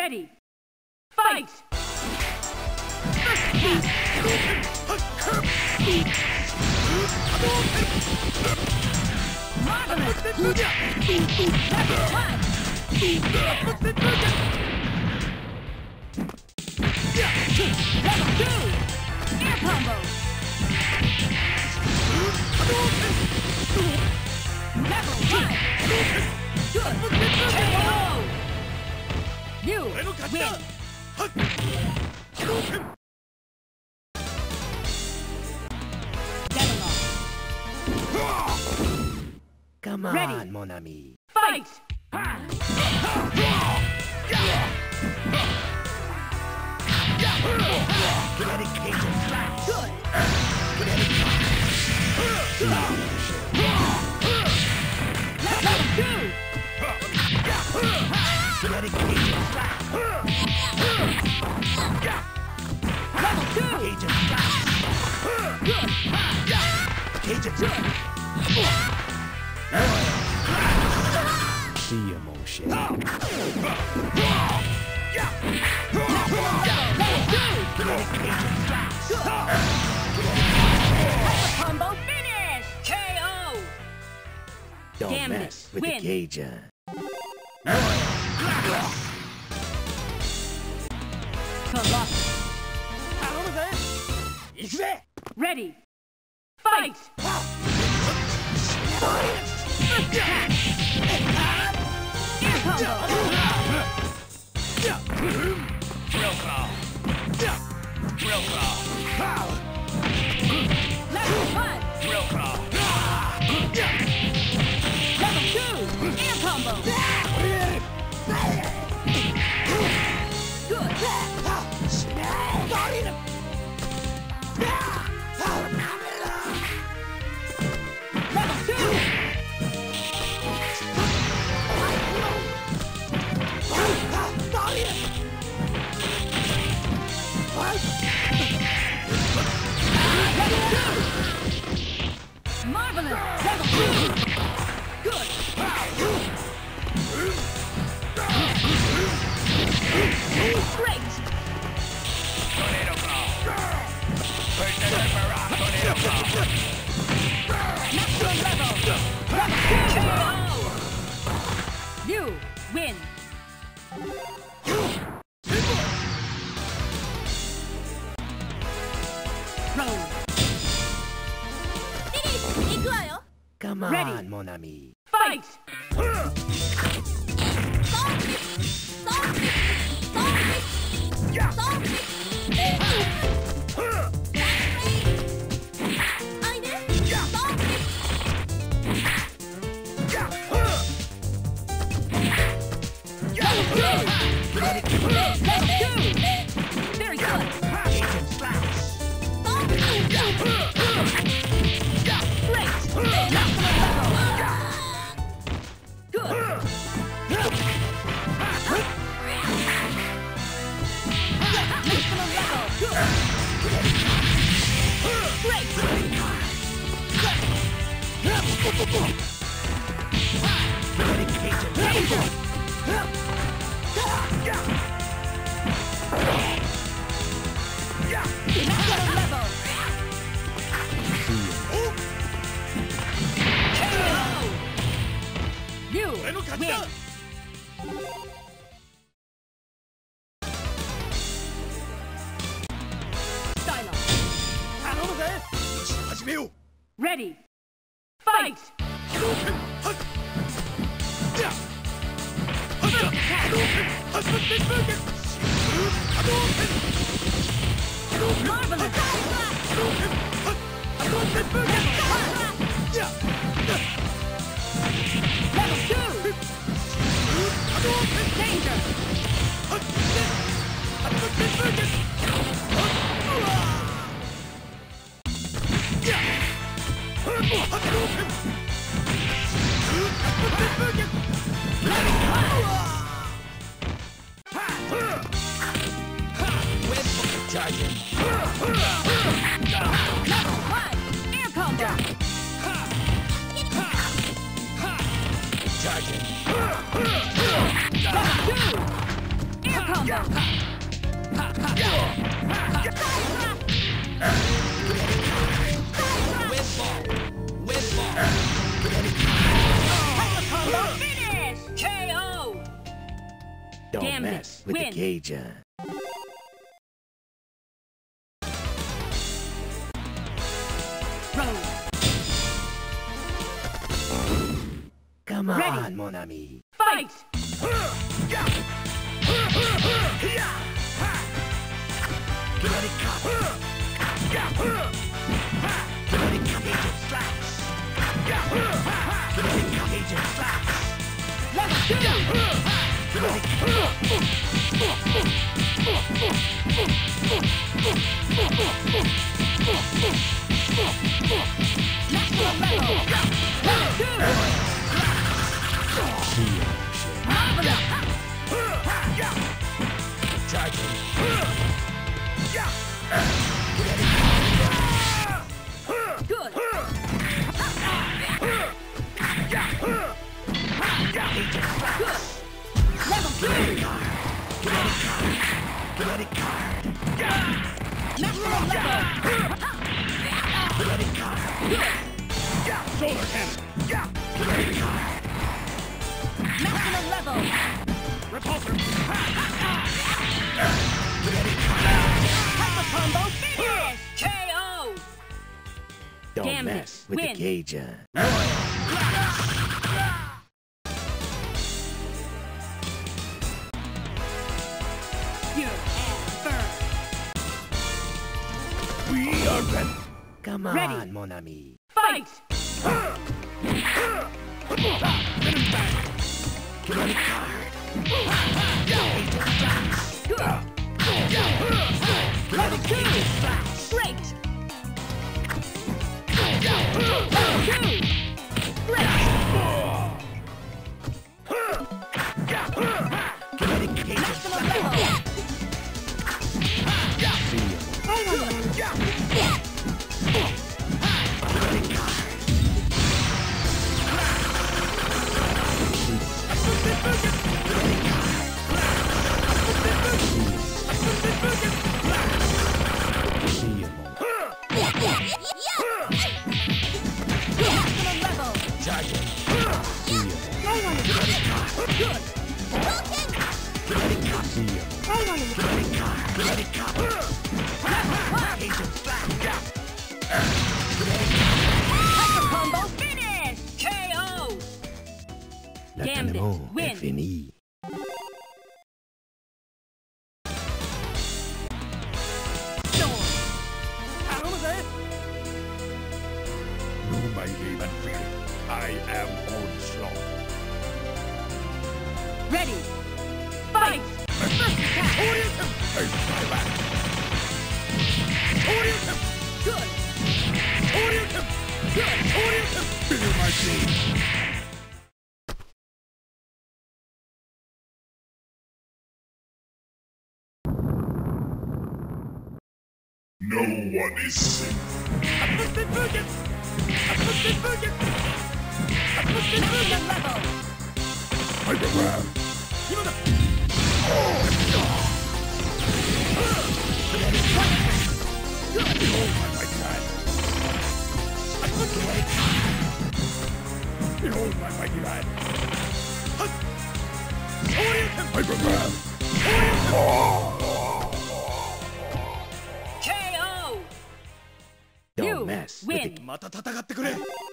Ready. Fight! Marvelous! Level 2! Air combo! Level 1! Good! KO! You win! Come on, ready. Mon ami. Fight! Kinetic Cajun Slash. Good! Kinetic Level 2! Kinetic Cajun Slash. Level 2! Cajun Slash. Good! Cajun Slash. See emotion. Level 2! Kinetic Cajun Slash. Combo finish! KO! Don't Gambit, mess with win. the Cajun. Colossus. Ready. Fight! Attack! Air combo! Drill crawl. Drill crawl. Level 1! Drill crawl. Level 2! Air combo! Good! Level 2! Marvelous! Level 2! Good! Great! Tornado crawl. Push the Emperor. Tornado crawl. Maximum level! Level 2! You win! Roll! Come on, Ready. Mon ami. Fight! Very good! Cajun Slash. Great! Maximum level! Good! Maximum level! Good! Great! Kinetic Cajun Danger! Maximum level! KO! You win! Stylo. Ready. Fight! Marvelous! Level 2! Danger! Charging. Level 1! Air combo! Charging. Level 2! Air combo! Finish! KO! Don't Gambit, mess with win. the Cajun. Road. Come Ready. on, mon ami. Fight! Good! Level 2! Maximum level! Solar cannon. Maximum level! Repulsor. Hyper combo finish! KO! Don't Gambit, mess with win. the Cajun. Pure and burn! We are ready. Come Ready. on, mon ami. Fight! Good! Level 2! Great! Level 2! Great! Maximum level! Maximum level! Charging. Good! Hyper combo finish! KO! Gambit, L'entraînement win. est fini. Storm! You may even feel it. I am onslaught. Ready! Fight! First attack! Face my back. Good! Good! Feel my teeth. No one is safe. Maximum level! Hypergrab. Behold my mighty hand. Behold my mighty hand. Hypergrab. KO! Don't You mess win. with the また戦ってくれ。